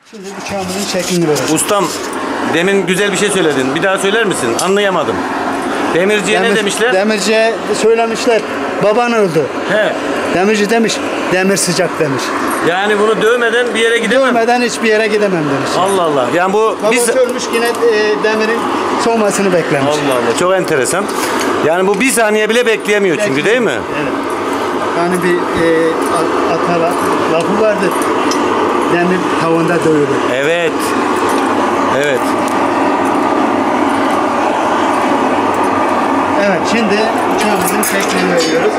Şimdi bıçağımızın şeklini verelim. Ustam, demin güzel bir şey söyledin. Bir daha söyler misin? Anlayamadım. Demirciye ne demişler? Demirciye söylemişler. Baban öldü. He. Demirci demiş. Demir sıcak demiş. Yani bunu dövmeden bir yere gidemem. Dövmeden hiçbir yere gidemem demiş. Allah Allah. Yani bu Babası ölmüş yine demirin soğumasını beklemiş. Allah Allah. Çok enteresan. Yani bu bir saniye bile bekleyemiyor çünkü, değil mi? Evet. Yani bir ata lafı vardır. Demir tavanda dövülür. Evet. Evet. Evet, şimdi uçağımızın şeklini veriyoruz.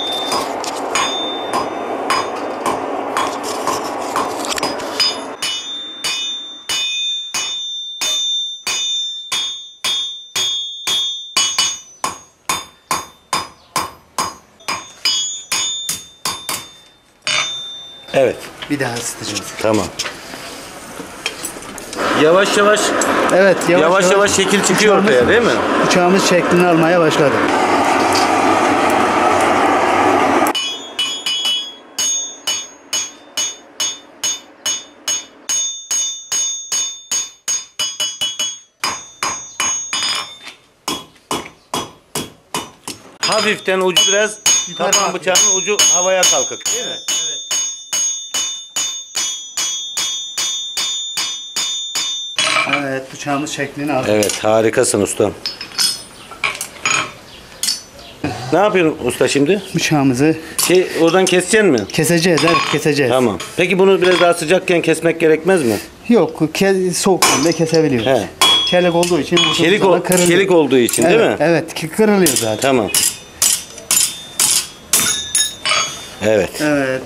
Evet. Bir daha ısıtacağız. Tamam. Yavaş yavaş Evet, yavaş şekil çıkıyor ortaya, değil mi? Uçağımız şeklini almaya başladı. Hafiften ucu biraz Yukarı taban bakıyor. bıçağının ucu havaya kalkık, değil mi? Evet, bıçağımız şeklini aldı. Evet, harikasın ustam. Ne yapıyorsun usta şimdi? Bıçağımızı Oradan keseceksin mi? keseceğiz, evet keseceğiz. Tamam. Peki bunu biraz daha sıcakken kesmek gerekmez mi? Yok, soğuktan da kesebiliyoruz. He. Çelik olduğu için Çelik olduğu için, evet, değil mi? Evet, kırılıyor zaten. Tamam. Evet. Evet.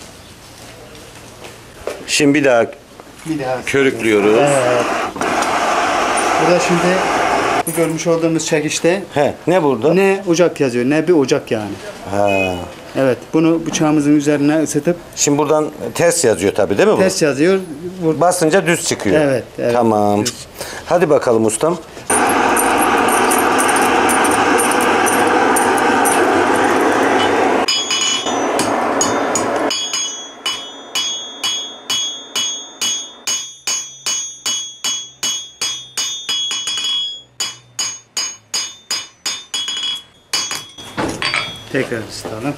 Şimdi bir daha Bir daha körüklüyoruz. Evet. Burada şimdi bu görmüş olduğumuz çekişte He, ne burada? ne ocak yazıyor, ne bir ocak yani. Ha. Evet, bunu bıçağımızın üzerine ısıtıp Şimdi buradan ters yazıyor tabii, değil mi bu? ters yazıyor. Basınca düz çıkıyor. Evet, evet. Tamam. Düz. Hadi bakalım ustam. Tekrar ısıtalım.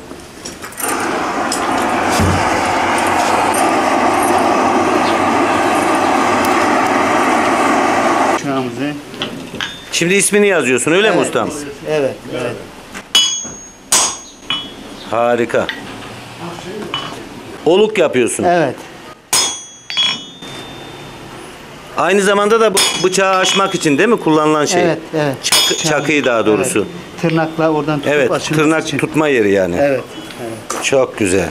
Bıçağımızı Şimdi ismini yazıyorsun, öyle mi ustam? Evet, evet. Harika. Oluk yapıyorsun. Evet. Aynı zamanda da bu bıçağı açmak için, değil mi, kullanılan şey? Evet, evet. Çakıyı daha doğrusu. Evet. Tırnakla oradan tutup Evet, açılması tırnak için. tutma yeri yani. Evet, evet. Çok güzel.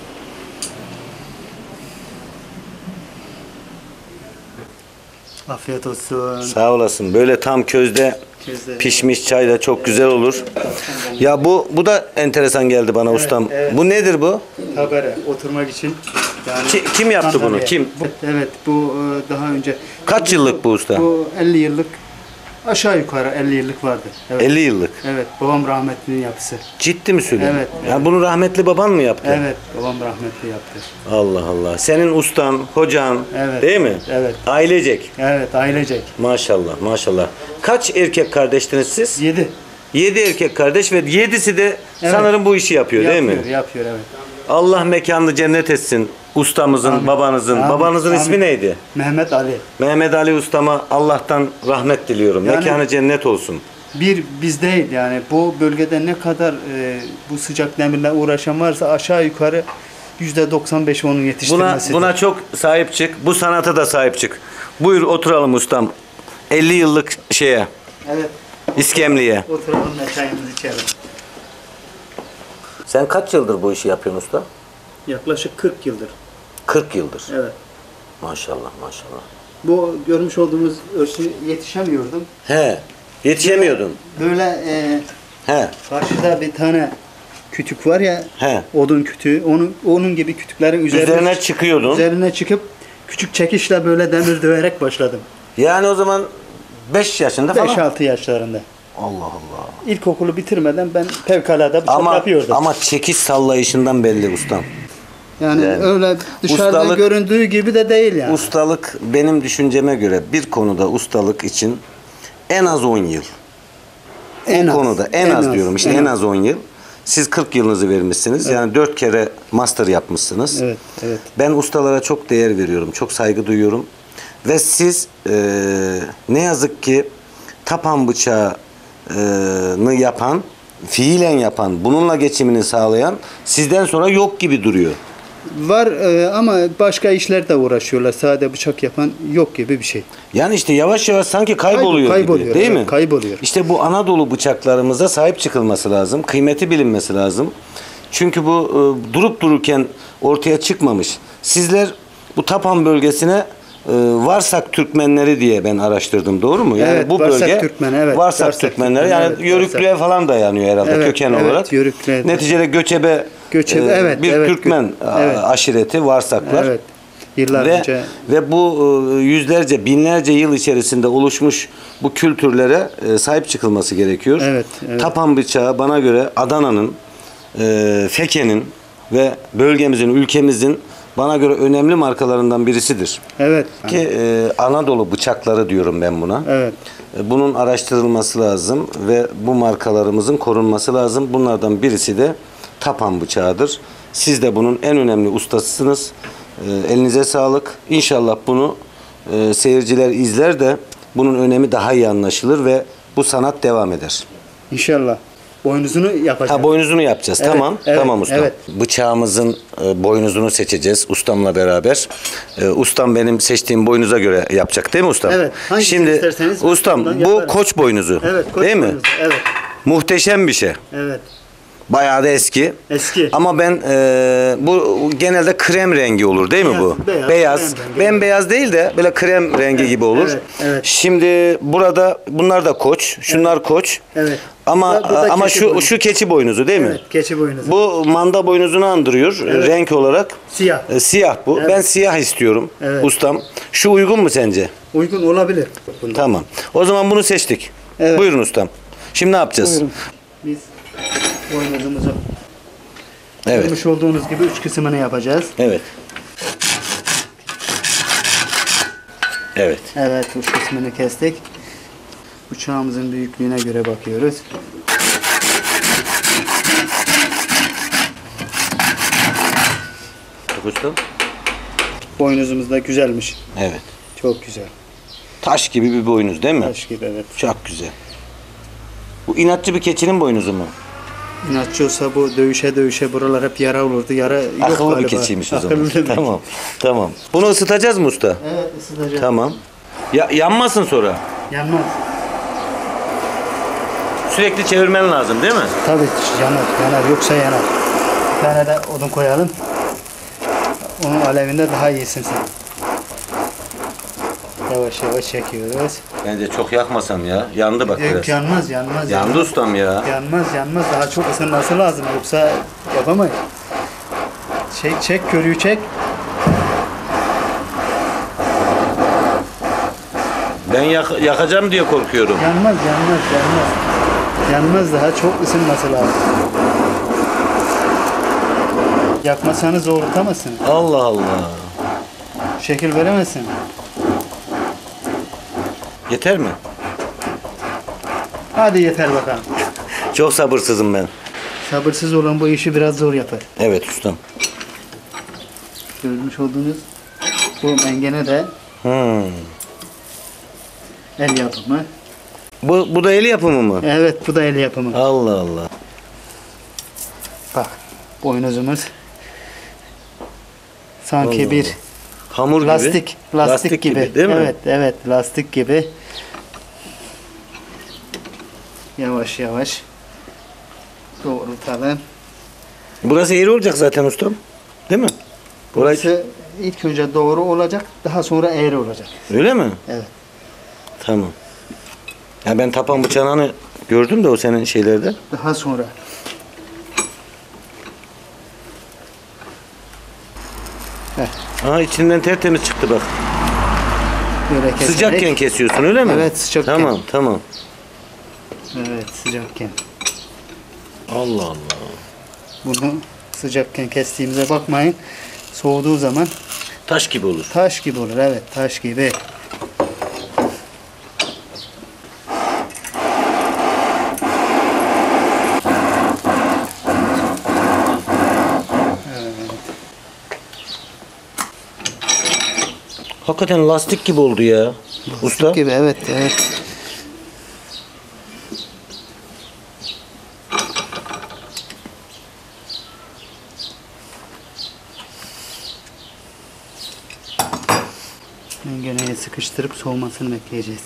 Afiyet olsun. Sağ olasın. Böyle tam közde pişmiş çay da çok güzel olur. Ya bu da enteresan geldi bana ustam. evet. Bu nedir bu? Tabere oturmak için. Yani Kim yaptı bunu? Kim? Evet, bu daha önce. Kaç yıllık bu usta? Bu 50 yıllık. Aşağı yukarı 50 yıllık vardı. Evet. 50 yıllık. Evet, babam rahmetlinin yapısı. Ciddi mi söylüyorsun? Evet, Yani bunu rahmetli baban mı yaptı? Evet, babam rahmetli yaptı. Allah Allah. Senin ustan, hocan, Evet, değil mi? evet. Ailecek. Evet, ailecek. Maşallah, maşallah. Kaç erkek kardeştiniz siz? 7. 7 erkek kardeş ve 7'si de sanırım bu işi yapıyor, değil mi? Yapıyor, evet. Allah mekanını cennet etsin. Ustamızın, Amin. babanızın. Amin. Babanızın Amin. ismi neydi? Mehmet Ali. Mehmet Ali Ustama Allah'tan rahmet diliyorum. Yani- Mekanı cennet olsun. Biz değil yani bu bölgede ne kadar bu sıcak demirle uğraşan varsa aşağı yukarı %95 onun yetiştirmesidir. Buna çok sahip çık. Bu sanata da sahip çık. Buyur oturalım ustam. 50 yıllık şeye, Evet. iskemliye. Oturalım da çayımızı içelim. Sen kaç yıldır bu işi yapıyorsun usta? Yaklaşık 40 yıldır. 40 yıldır. Evet. Maşallah, maşallah. Bu görmüş olduğumuz ölçü yetişemiyordum. He, yetişemiyordun. Böyle He, karşıda bir tane kütük var ya, he. odun kütüğü. Onun gibi kütüklerin Üzerine çıkıyordun. Üzerine çıkıp küçük çekişle böyle demir döverek başladım. Yani o zaman 5 yaşında falan. 5-6 yaşlarında. Allah Allah. İlkokulu bitirmeden ben fevkalade bıçak yapıyordum. Ama çekiş sallayışından belli ustam. Yani öyle dışarıda ustalık- göründüğü gibi de değil yani. Ustalık benim düşünceme göre bir konuda ustalık için en az 10 yıl. En Bu az, konuda en az diyorum işte en en az. az 10 yıl. Siz 40 yılınızı vermişsiniz. Yani 4 kere master yapmışsınız. Evet, evet. Ben ustalara çok değer veriyorum. Çok saygı duyuyorum. Ve siz ne yazık ki tapan bıçağını yapan, fiilen yapan, bununla geçimini sağlayan sizden sonra yok gibi duruyor. Var ama başka işlerle uğraşıyorlar. Sade bıçak yapan yok gibi bir şey. Yani işte yavaş yavaş sanki kayboluyor, Kayboluyor, gibi, değil evet, mi? kayboluyor. İşte bu Anadolu bıçaklarımıza sahip çıkılması lazım. Kıymeti bilinmesi lazım. Çünkü bu durup dururken ortaya çıkmamış. Sizler bu Tapan bölgesine Varsak Türkmenleri diye ben araştırdım. Doğru mu? Yani Evet, bu Varsak bölge Türkmen, evet. Varsak Varsak Türkmenleri Türkmen, yani evet, Yörüklüğe Varsak. falan dayanıyor herhalde Evet, köken evet, olarak. Yörüklüğe. Neticede göçebe Evet, bir evet, Türkmen evet. aşireti Varsaklar. Evet. Yıllar önce. Ve bu yüzlerce, binlerce yıl içerisinde oluşmuş bu kültürlere sahip çıkılması gerekiyor. Evet, evet. Tapan bıçağı bana göre Adana'nın, Feke'nin ve bölgemizin, ülkemizin bana göre önemli markalarından birisidir. Evet. Ki Anadolu bıçakları diyorum ben buna. Evet. Bunun araştırılması lazım ve bu markalarımızın korunması lazım. Bunlardan birisi de Tapan bıçağıdır. Siz de bunun en önemli ustasısınız. Elinize sağlık. İnşallah bunu seyirciler izler de bunun önemi daha iyi anlaşılır ve bu sanat devam eder. İnşallah. Boynuzunu yapacağız. Ha, boynuzunu yapacağız. Evet, Tamam. evet, Tamam ustam. evet. Bıçağımızın boynuzunu seçeceğiz ustamla beraber. Ustam benim seçtiğim boynuza göre yapacak değil mi ustam? Evet. Hangisini Şimdi isterseniz ustam ondan bu yaparım. koç boynuzu. Evet. koç değil mi? boynuzu, Evet. Muhteşem bir şey. Evet. Bayağı da eski. Eski. Ama ben bu genelde krem rengi olur değil mi Beyaz, bu? beyaz, krem rengi. Bembeyaz değil de böyle krem rengi gibi olur. evet, evet. Şimdi burada bunlar da koç, şunlar koç. Evet. Ama Bu da ama keçi şu boynuzu. keçi boynuzu değil mi? Evet. Keçi boynuzu. Bu manda boynuzunu andırıyor renk olarak. Siyah. Siyah bu. Evet. Ben siyah istiyorum Evet. ustam. Şu uygun mu sence? Uygun olabilir. Bunda. Tamam. O zaman bunu seçtik. Evet. Buyurun ustam. Şimdi ne yapacağız? Buyurun. Biz boynuzumuzu Evet. görmüş olduğunuz gibi 3 kısmını yapacağız. Evet. Evet. Evet, 3 kısmını kestik. Bıçağımızın büyüklüğüne göre bakıyoruz. Ustam. Boynuzumuz da güzelmiş. Evet. Çok güzel. Taş gibi bir boynuz değil mi? Taş gibi, evet. Çok güzel. Bu inatçı bir keçinin boynuzu mu? İnatçı olsa bu dövüşe buralar hep yara olurdu. Yara yok Akıllı bir galiba. keçiymiş o zaman. Akıllı bir- Tamam. Tamam. Bunu ısıtacağız mı usta? Evet, ısıtacağız. Tamam. Yanmasın sonra. Yanmaz. Sürekli çevirmen lazım değil mi? Tabii yanar yoksa yanar. Bir tane de odun koyalım. Onun alevinde daha iyisin sen. Yavaş yavaş çekiyoruz. Bence çok yakmasam ya. Yandı bak Yok, biraz. yanmaz. Yandı ustam ya. Yanmaz. Daha çok ısınması lazım. Yoksa yapamayız. Çek, körüğü çek. Ben yakacağım diye korkuyorum. Yanmaz. Yanmaz, daha çok ısınması lazım. Yakmasanız doğrultamazsınız. Allah Allah. Şekil veremezsin. Yeter mi? Hadi yeter bakalım. Çok sabırsızım ben. Sabırsız olan bu işi biraz zor yapar. Evet ustam. Görmüş olduğunuz bu mengene de el yapımı. Bu da el yapımı mı? Evet, bu da el yapımı. Allah Allah. Bak, boynuzumuz sanki Allah bir Allah. Hamur gibi. lastik gibi. değil mi? Evet, lastik gibi. Yavaş yavaş doğrultalım. Burası eğri olacak zaten ustam. Değil mi? Burası Burası ilk önce doğru olacak, daha sonra eğri olacak. öyle mi? Evet. Tamam. Ya ben tapan bıçağını gördüm de o senin şeylerde. Daha sonra. Aa, içinden tertemiz çıktı bak. Böyle keserek. Sıcakken kesiyorsun öyle mi? Evet, sıcakken. Tamam. Evet, sıcakken. Allah Allah. Bunu sıcakken kestiğimize bakmayın. Soğuduğu zaman Taş gibi olur. taş gibi olur. Evet, taş gibi. Hakikaten lastik gibi oldu ya. Usta. Gibi, evet, evet. Mengeneye sıkıştırıp soğumasını bekleyeceğiz.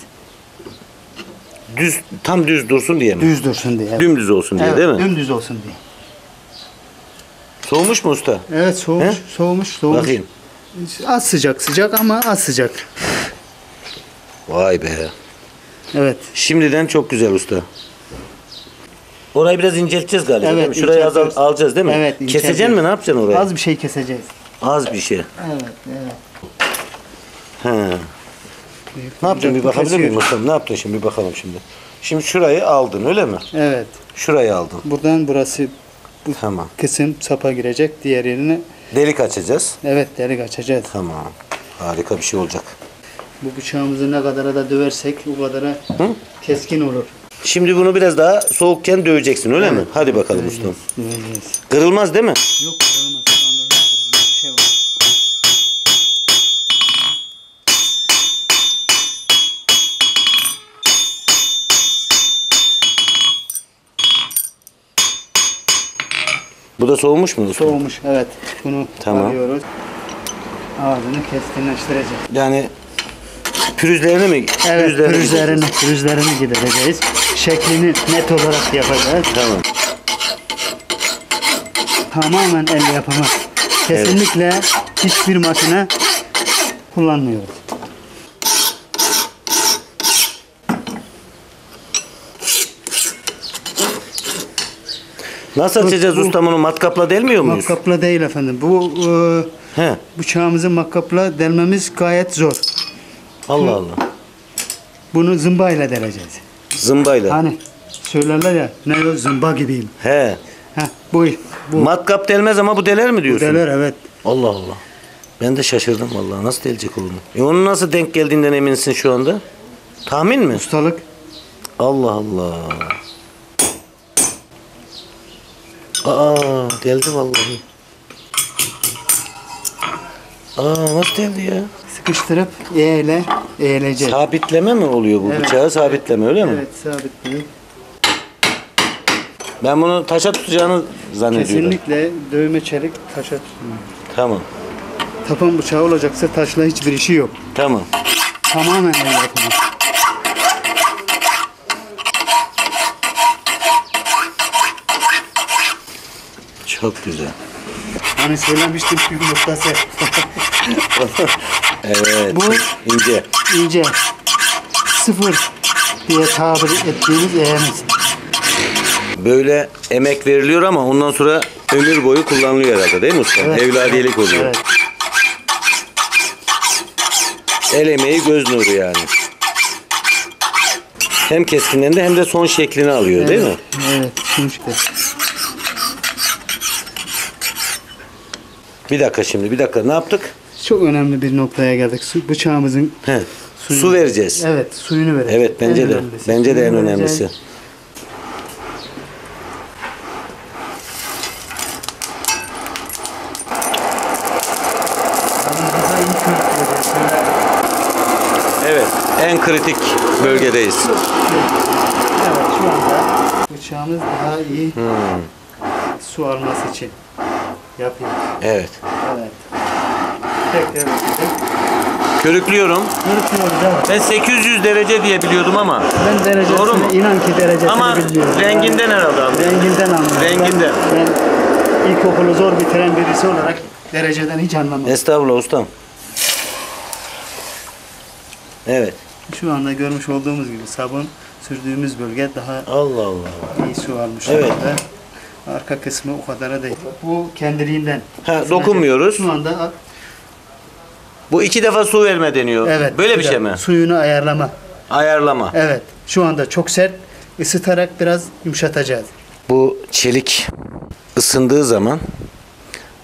Tam düz dursun diye mi? Düz dursun diye. Evet. Dümdüz olsun diye Evet, değil mi? dümdüz olsun diye. Soğumuş mu usta? Evet, soğumuş, He? soğumuş. Bakayım. Az sıcak ama az sıcak. Vay be. Evet. Şimdiden çok güzel usta. Orayı biraz incelteceğiz galiba Evet, değil mi? Şurayı inceltiyoruz. alacağız değil mi? Evet, Keseceksin inceltiyoruz. mi? Ne yapacaksın orayı? Az bir şey keseceğiz. Az bir şey. Evet, evet. He. Ne yaptın bir bakabilir miyim ustam? Ne yaptın şimdi bir bakalım şimdi. Şimdi şurayı aldın öyle mi? Evet. Şurayı aldın. Buradan burası bu Tamam. kısım sapa girecek. Diğer yerine Delik açacağız. evet delik açacağız. Tamam. Harika bir şey olacak. Bu bıçağımızı ne kadara da döversek o kadara keskin olur. Şimdi bunu biraz daha soğukken döveceksin öyle mi? Evet, Hadi evet, bakalım döveceğiz, ustam. döveceğiz. Kırılmaz değil mi? Yok kırılmaz. Şu anda hiç kırılmaz. Bir şey var. Bu da soğumuş mu ustam? Soğumuş, evet. Bunu Tamam. alıyoruz. Ağzını keskinleştireceğiz. Yani pürüzlerini mi? Evet, Pürüzlerini pürüzlerini gidereceğiz. Şeklini net olarak yapacağız. Tamam. Tamamen el yapımı. Kesinlikle hiçbir makine kullanmıyoruz. Nasıl açacağız ustam onu? Matkapla delmiyor muyuz? Matkapla değil efendim. Bu He. bıçağımızı matkapla delmemiz gayet zor. Allah Allah. Bunu zımbayla deleceğiz. Zımbayla. Hani söylerler ya, ne o zımba gibiyim. He. Heh, bu Matkap delmez ama bu deler mi diyorsun? deler, evet. Allah Allah. Ben de şaşırdım vallahi. Nasıl delecek onu? Onun nasıl denk geldiğinden eminsin şu anda? Tahmin mi? Ustalık. Allah Allah. Aa, deldi vallahi. Aa, nasıl deldi ya? Sıkıştırıp eğileceğiz. Sabitleme mi oluyor bu Evet. bıçağı? Sabitleme öyle mi? Evet, sabitliyor. Ben bunu taşa tutacağını zannediyorum. Kesinlikle dövme çelik taşa tutmuyor. Tamam. Tapan bıçağı olacaksa taşla hiçbir işi yok. Tamam. Tamamen el yapımı. Çok güzel. Hani söylemiştim püf noktası. Evet. Bu- ince. İnce. Sıfır diye tabir ettiğimiz eğemiz. Böyle emek veriliyor ama ondan sonra ömür boyu kullanılıyor herhalde değil mi usta? Evet, Evladiyelik evet, oluyor. Evet. El emeği göz nuru yani. Hem keskinliğinde hem de son şeklini alıyor değil mi? Evet. Şimdi işte. Bir dakika şimdi bir dakika ne yaptık? Çok önemli bir noktaya geldik. Bıçağımızın He. suyunu- Su vereceğiz. Evet, suyunu vereceğiz. Evet bence En de. önemlisi. Bence de en Suyunu önemlisi. vereceğiz. Abi daha iyi körükleyeceğiz. Evet. En kritik bölgedeyiz. Evet, şu anda bıçağımız daha iyi su alması için yapıyoruz. Evet. Evet. Tekrar Körüklüyorum. körüklüyoruz, evet. Ben 800 derece diye biliyordum ama. Ben derecesini, Doğru mu? inan ki derecesini Ama bilmiyorum. renginden herhalde abi. Renginden anlıyorum. Renginden. Ben ilkokulu zor bitiren birisi olarak dereceden hiç anlamam. Estağfurullah ustam. Evet. Şu anda görmüş olduğumuz gibi sabun sürdüğümüz bölge daha Allah Allah. iyi su almış. Evet. durumda. Arka kısmı o kadar değil. Bu kendiliğinden. Ha, dokunmuyoruz. Şu anda Bu 2 defa su verme deniyor. evet. Böyle bir şey mi? Suyunu ayarlama. Ayarlama. Evet. Şu anda çok sert. Isıtarak biraz yumuşatacağız. Bu çelik ısındığı zaman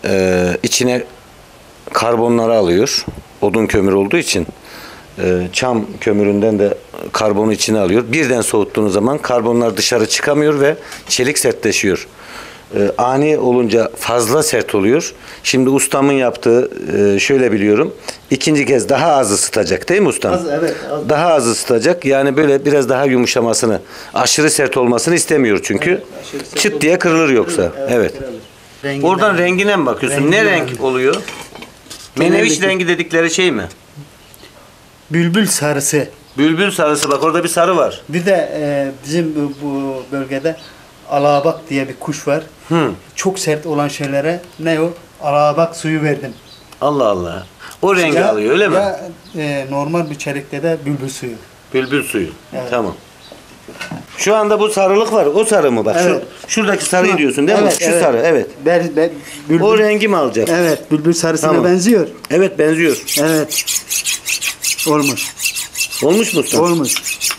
içine karbonları alıyor. Odun kömür olduğu için çam kömüründen de karbonu içine alıyor. Birden soğuttuğunuz zaman karbonlar dışarı çıkamıyor ve çelik sertleşiyor. Ani olunca fazla sert oluyor. Şimdi ustamın yaptığı şöyle biliyorum. İkinci kez daha az ısıtacak değil mi ustam? Evet. Az. Daha az ısıtacak. Yani böyle biraz daha yumuşamasını, aşırı sert olmasını istemiyor çünkü. Evet, aşırı sert çıt diye kırılır yoksa. Evet. Renginden. Oradan rengine mi bakıyorsun? Ne Renginden. renk oluyor? Meneviş Genellikle- rengi dedikleri şey mi? Bülbül sarısı. Bülbül sarısı, bak orada bir sarı var. Bir de bizim bu bölgede alabak diye bir kuş var. Hı. Çok sert olan şeylere ne o? Alabak suyu verdim. Allah Allah. O rengi alıyor öyle mi? Ya normal bir çelikte de bülbül suyu. Bülbül suyu. Evet. Tamam. Şu anda bu sarılık var. O sarı mı bak? Evet. Şuradaki sarıyı diyorsun değil mi? Evet, Şu sarı, evet. Bülbül, O rengi mi alacak? evet, bülbül sarısına Tamam. benziyor. Evet, benziyor. Evet. Olmuş. Olmuş mu usta? Olmuş.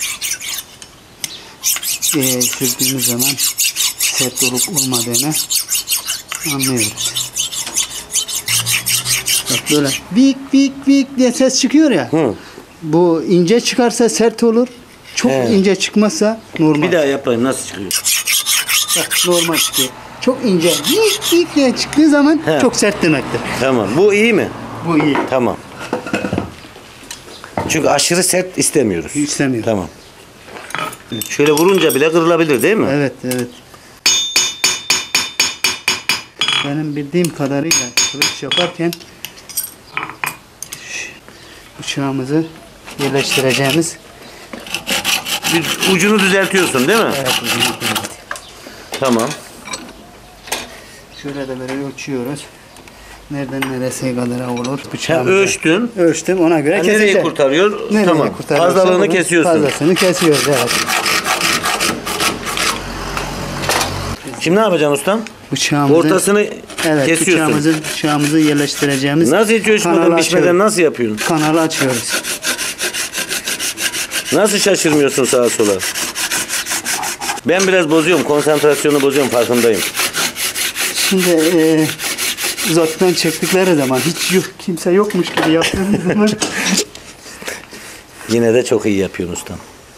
Sürdüğümüz zaman sert olup olmadığını anlıyoruz. Bak böyle vik vik vik diye ses çıkıyor ya. Hı. Bu ince çıkarsa sert olur. Çok He. ince çıkmazsa normal. Bir daha yapayım, nasıl çıkıyor? Bak, normal çıkıyor. Çok ince vik vik diye çıktığı zaman He. çok sert demektir. Tamam. Bu iyi mi? Bu iyi. Tamam. Çünkü aşırı sert istemiyoruz. İstemiyorum. Tamam. Şöyle vurunca bile kırılabilir değil mi? Evet, evet. Benim bildiğim kadarıyla kılıç yaparken bıçağımızı yerleştireceğimiz Bir ucunu düzeltiyorsun değil mi? evet, Tamam. şöyle de böyle ölçüyoruz. Nereden nereye kadar olur Sen bıçağımızı. ölçtün. Ölçtüm, ona göre Nereyi keseceğim. kurtarıyor? Nereye Tamam. kurtarıyorsa Fazlalığını onun kesiyorsun. Fazlasını kesiyoruz, evet. Şimdi ne yapacaksın ustam? Bıçağımızı, Ortasını evet, kesiyorsun. bıçağımızı yerleştireceğimiz Nasıl hiç ölçmeden kanalı biçmeden açıyoruz. nasıl yapıyorsun? Kanalı açıyoruz. Nasıl şaşırmıyorsun sağa sola? Ben biraz bozuyorum. Konsantrasyonu bozuyorum, farkındayım. Şimdi uzaktan çektikleri zaman hiç yok, kimse yokmuş gibi yaptığımız zaman Yine de çok iyi yapıyorsun ustam.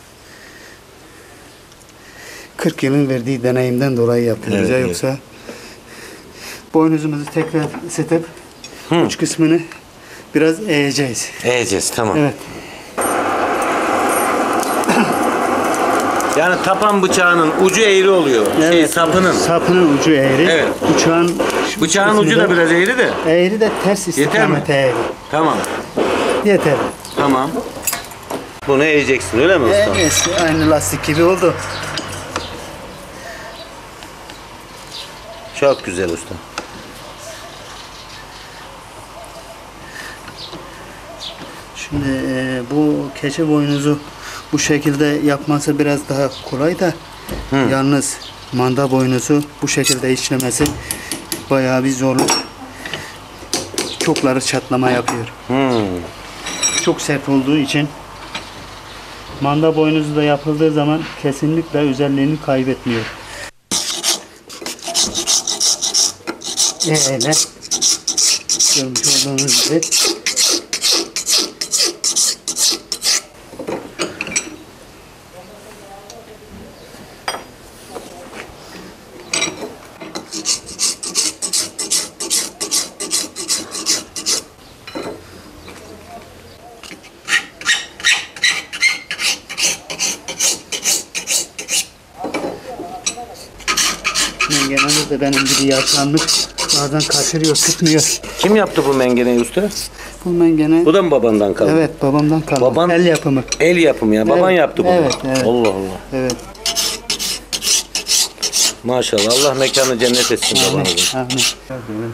40 yılın verdiği deneyimden dolayı yapıyoruz Evet, ya, evet. yoksa boynuzumuzu tekrar ısıtıp uç kısmını biraz eğeceğiz. Eğeceğiz, tamam. Evet. Yani tapan bıçağının ucu eğri oluyor. Evet. Sapının. Sapının ucu eğri. Evet. Bıçağın kısmı ucu da biraz eğri de. eğri de ters Yeter mi? istikamete eğri. Tamam. Yeter. Tamam. Bunu eğeceksin öyle mi ustam? Evet, aynı lastik gibi oldu. Çok güzel usta. Şimdi bu keçi boynuzu bu şekilde yapması biraz daha kolay da yalnız manda boynuzu bu şekilde işlemesi bayağı bir zorluk. Çokları çatlama yapıyor. Çok sert olduğu için manda boynuzu da yapıldığı zaman kesinlikle özelliğini kaybetmiyor. Öyle. Görmüş olduğunuz gibi. Genelde de benim gibi yaşlanmış. Bazen kaçırıyor, tutmuyor. Kim yaptı bu mengeneyi usta? Bu mengene, Bu da mı babandan kaldı? evet, babamdan kalma. Baban- El yapımı. El yapımı ya. Baban Evet, yaptı bunu. evet, evet. Allah Allah. Evet. Maşallah. Allah mekanı cennet etsin babanızın. Amin.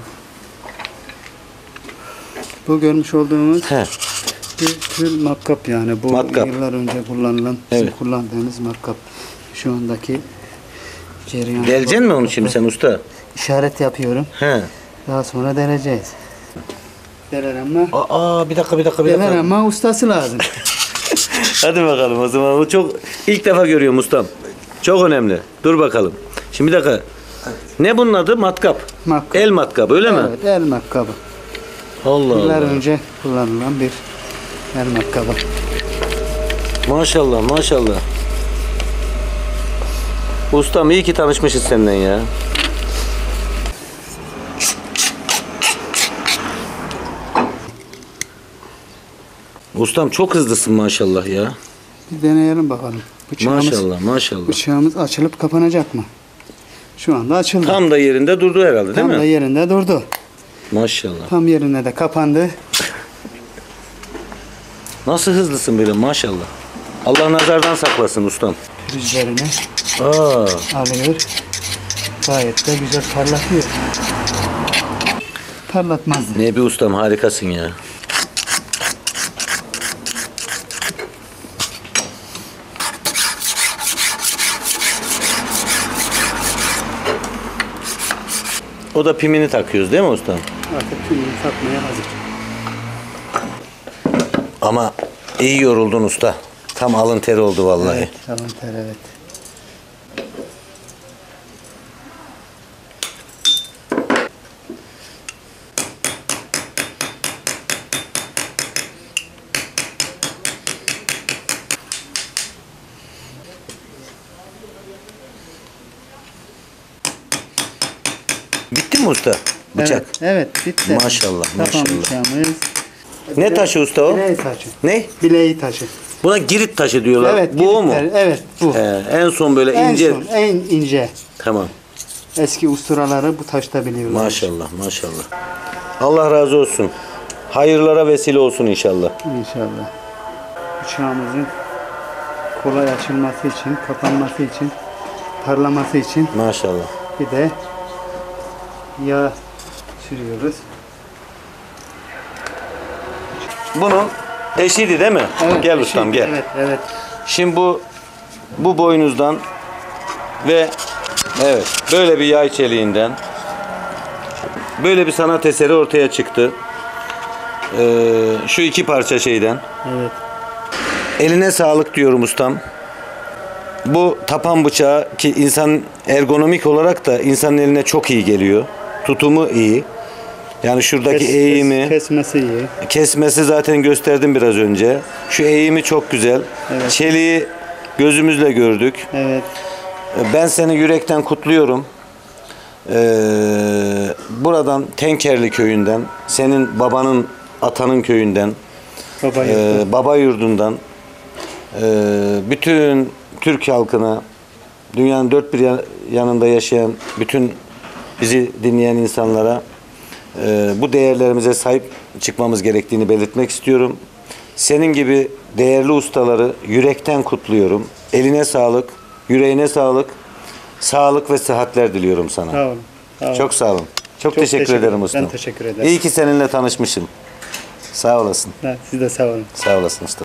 Bu görmüş olduğumuz He. bir tür matkap, yani bu Matkap. yıllar önce kullanılan, bizim Evet. kullandığımız matkap. Şu andaki cereyan. Deleceksin mi onu şimdi sen usta? İşaret yapıyorum. He. Daha sonra deleceğiz. Deler ama Aa bir dakika. deler ama ustası lazım. Hadi bakalım o zaman. Bu çok ilk defa görüyorum ustam. Çok önemli. Dur bakalım. Şimdi bir dakika. Ne bunun adı? Matkap. Matkap. El matkabı öyle mi? Evet, el matkabı. Allah Yıllar Allah. önce kullanılan bir el matkabı. Maşallah maşallah. Ustam iyi ki tanışmışız senden ya. Ustam çok hızlısın maşallah ya. Bir deneyelim bakalım. Maşallah maşallah. Bıçağımız açılıp kapanacak mı? Şu anda açıldı. Tam da yerinde durdu herhalde değil Tam da mi? yerinde durdu. Maşallah. Tam yerine de kapandı. Nasıl hızlısın böyle maşallah. Allah nazardan saklasın ustam. Üzerine Aa, alıyor. Gayet de güzel parlatıyor. Parlatmaz. ne bir ustam harikasın ya. O da pimini takıyoruz değil mi ustam? Artık tümünü satmaya hazır. Ama iyi yoruldun usta. Tam alın teri oldu vallahi. Evet, alın ter, evet. Bitti mi usta? Bıçak. Evet, evet, bitti. Maşallah, Kapan maşallah. bıçağımız. Ne taşı usta o? Bileği taşı. Ne? Bileği taşı. Buna girit taşı diyorlar. Evet, Bu o mu? giritler, evet, bu. En son böyle En ince. son, en ince. Tamam. Eski ustaraları bu taşta biliyorlar. Maşallah maşallah. Allah razı olsun. Hayırlara vesile olsun inşallah. İnşallah. Bıçağımızın kolay açılması için, kapanması için, parlaması için Maşallah. bir de yağ sürüyoruz. Bunun eşiydi değil mi? Gel ustam şimdi- gel. Evet, evet. Şimdi bu boynuzdan ve evet böyle bir yay çeliğinden böyle bir sanat eseri ortaya çıktı. Şu iki parça şeyden. Evet. Eline sağlık diyorum ustam. Bu tapan bıçağı ki insan ergonomik olarak da insanın eline çok iyi geliyor. Tutumu iyi. Yani şuradaki eğimi, Kesmesi iyi. kesmesi zaten gösterdim biraz önce. Şu eğimi çok güzel. Evet. Çeliği gözümüzle gördük. Evet. Ben seni yürekten kutluyorum. Buradan Tenkerli köyünden, senin babanın, atanın köyünden, Baba yurdu. baba yurdundan bütün Türk halkına, dünyanın dört bir yanında yaşayan bütün bizi dinleyen insanlara bu değerlerimize sahip çıkmamız gerektiğini belirtmek istiyorum. Senin gibi değerli ustaları yürekten kutluyorum. Eline sağlık, yüreğine sağlık, sağlık ve sıhhatler diliyorum sana. Sağ olun. Sağ olun. Çok sağ olun. Çok teşekkür ederim usta. Ben teşekkür ederim. İyi ki seninle tanışmışım. Sağ olasın. Siz de sağ olun. Sağ olasın usta.